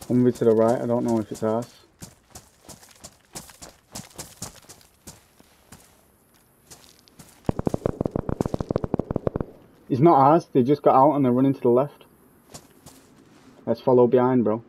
One way to the right, I don't know if it's ours. It's not ours, they just got out and they're running to the left. Let's follow behind, bro.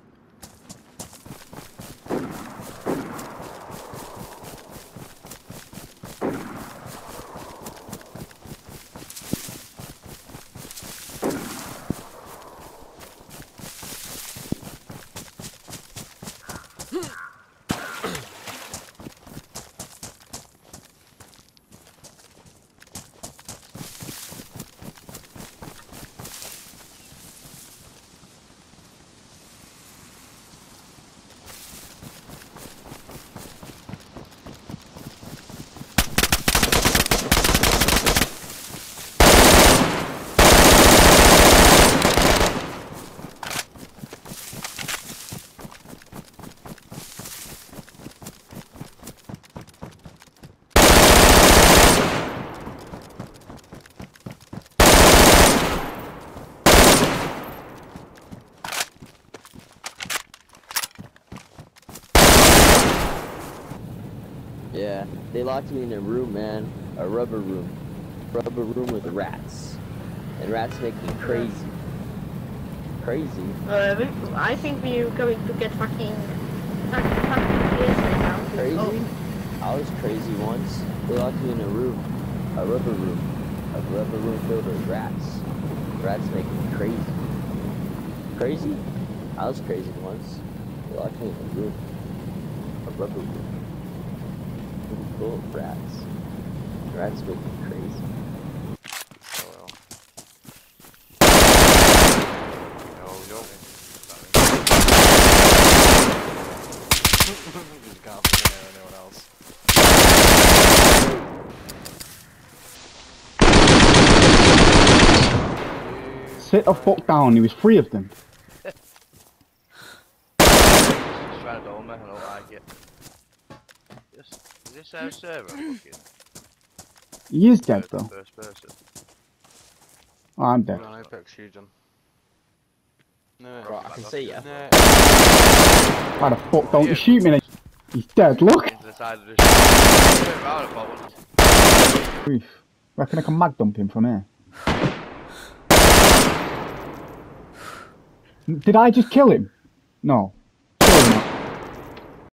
Yeah, they locked me in a room, man. A rubber room. Rubber room with rats. And rats make me crazy. Crazy. I think we're going to get fucking PS right now. Crazy? Oh. I was crazy once. They locked me in a room. A rubber room. A rubber room filled with rats. Rats make me crazy. Crazy? I was crazy once. They locked me in a room. A rubber room. Full of rats. Rats make me crazy. Oh well. Yo. Just can't fucking hear anyone else. Sit the fuck down, there was 3 of them. Just trying to dome me, I don't like it. Is this our server? Fucking He is dead though. first person. Oh, I'm dead. No, Apex huge on. No, Right, I can see ya. no. Why the fuck don't you shoot me? He's dead, look! Into the side of the ship. Round about one. Grief. Reckon I can mag dump him from here. Did I just kill him? No.